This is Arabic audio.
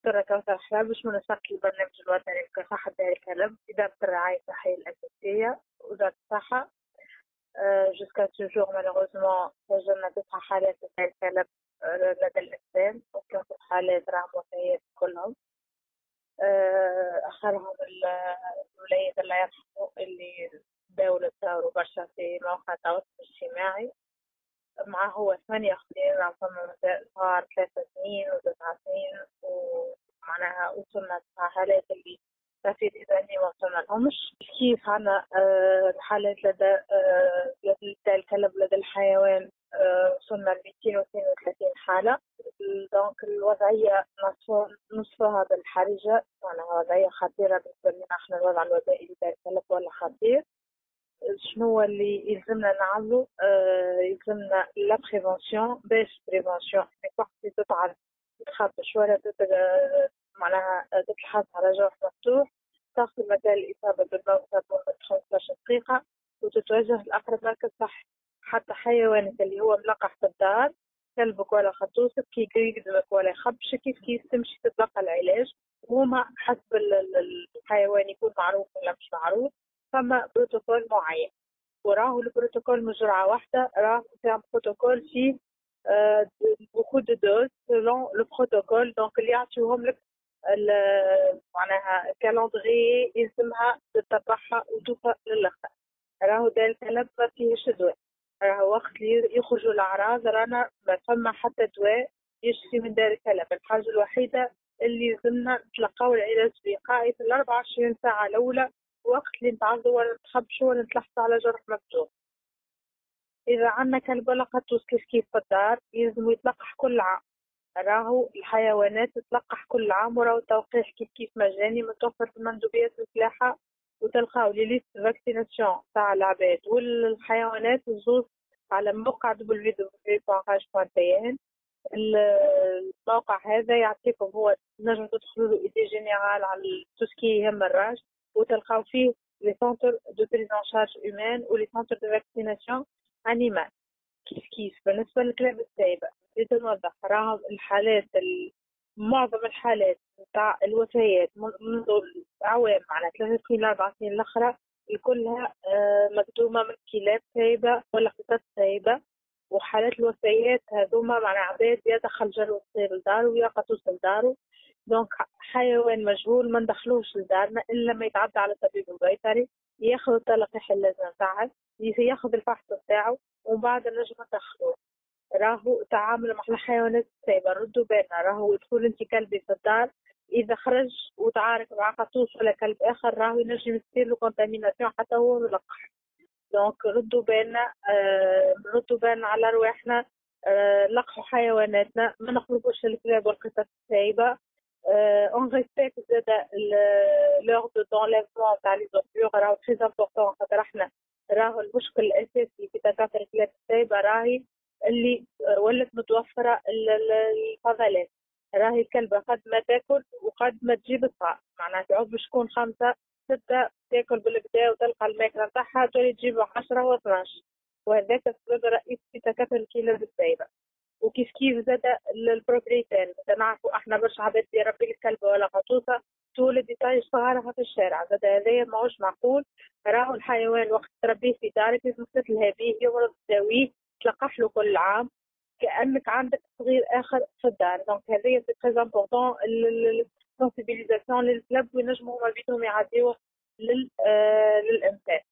دكتورة كوثر حلال باش منسقة البرنامج الوطني لمكافحة داء الكلب إدارة الرعاية الصحية الأساسية وزارة الصحة. jusqu'à ce jour malheureusement سجلنا 9 حالات داء الكلب لدى الإنسان، و3 حالات راهم وفيات كلهم. آخرهم الوليد الله يرحمه اللي داولة دوروا برشا في مواقع التواصل الاجتماعي. معه هو 8 أخوين راهم فما صغار 3 سنين و9 سنين، ومعناها وصلنا 9 حالات اللي تفيد إذاني ما وصلنا لهمش. كيف عنا الحالات لدى الكلب لدى الحيوان وصلنا ل 232 حالة. دونك الوضعية نصفها بالحرجة، معناها وضعية خطيرة بالنسبة لنا احنا. الوضع الوبائي لدى الكلب ولا خطير. شنو اللي يلزمنا نعملو؟ يلزمنا لا بريفونسيون، باش بريفونسيون انك وقت اللي تتعب تخبش ولا معناها تتلحظ على جرح مفتوح، تاخذ مكان الإصابة بالموت لمدة 15 دقيقة وتتوجه لأقرب مركز صحي. حتى حيوانك اللي هو ملقح في الدار، كلبك ولا خطوسك، كي يقدمك ولا يخبشك كيف تمشي تتلقى العلاج. وهما حسب الحيوان يكون معروف ولا مش معروف، فما بروتوكول معين، وراه البروتوكول مش جرعة واحدة، راه فيها بروتوكول فيه beaucoup de doses selon le protocole. دونك اللي يعطيوهم لك معناها كالندري يلزمها تتبعها وتوفى للآخر. راهو داء الكلب ما فيهش دواء، راهو وقت اللي يخرجوا الأعراض رانا ما فما حتى دواء يشفي من داء الكلب. الحاجة الوحيدة اللي يلزمنا نتلقاو العلاج الوقائي في 24 ساعة الأولى، وقت اللي نتعرضوا ولا نتخبشوا ولا نتلحسوا على جرح مفتوح. إذا عندنا كلب ولا قطوس كيف في الدار يلزم يتلقح كل عام. راهو الحيوانات تتلقح كل عام، وراهو التلقيح كيف مجاني متوفر في المندوبيات الفلاحة، وتلقاو لي ليست فاكسيناسيون تاع العباد والحيوانات الزوز على موقع www.rage.tn. الموقع هذا يعطيكم، هو نجم تدخلوا له ايدي جينيرال على توسكي يهم الراج، وتلقاو فيه لي سونتر دو بريز ان شارج هيومان ولي سونتر دو فاكسيناسيون انيمال. كيف بالنسبه للكلاب السايبه بديت نوضح، راهم الحالات معظم الحالات تاع الوفيات منذ اعوام، معناها 3 سنين ل 4 سنين الاخرى كلها مكتومه من كلاب سايبه ولا قطط سايبه. وحالات الوفيات هذوما مع عباد يا دخل جلو صغير لدارو يا قطوس لدارو. دونك حيوان مجهول ما ندخلوش لدارنا الا ما يتعدى على الطبيب البيطري، ياخذ التلقيح اللازم تاعه، ياخذ الفحص بتاعه، ومن بعد نجم ندخلوه. راهو تعامل مع الحيوانات السايبه ردوا بالنا. راهو يدخل انت كلبي في الدار، اذا خرج وتعارك مع قطوس ولا كلب اخر راهو ينجم يصير له كونتاميناسيون حتى هو ملقح. دونك ردوا بالنا على رواحنا. لقحوا حيواناتنا، ما نخرجوش الكلاب والقطط السايبه. اون ريسبكت زادا لور دو دونليفمون تاع لي زوفيور، راهو تري امبورطون، خاطر احنا راهو المشكل الاساسي في تكاثر الكلاب السايبه راهي اللي ولات متوفره الفضلات. راهي الكلبه قد ما تاكل وقد ما تجيب الطعام، معناها تعود شكون 5 6 تاكل بالكدا وتلقى الماكله نتاعها تولي تجيب 10 و12، وهذاك السبب الرئيسي في تكاثر الكلاب السايبه. وكيف زاد البروبريتان، نعرفوا احنا برشا عباد يربي الكلبه ولا قطوسه تولد يطيش صغارها في الشارع، زاد هذايا ماهوش معقول. راهو الحيوان وقت تربيه في دارك لازم تتلهى به، يمرض تداويه، تلقح له كل عام كانك عندك صغير اخر في الدار. دونك هذايا سي تري امبورطون السنسيبيليزاسيون للكلاب، وينجموا هما بيدهم يعديوه للانسان.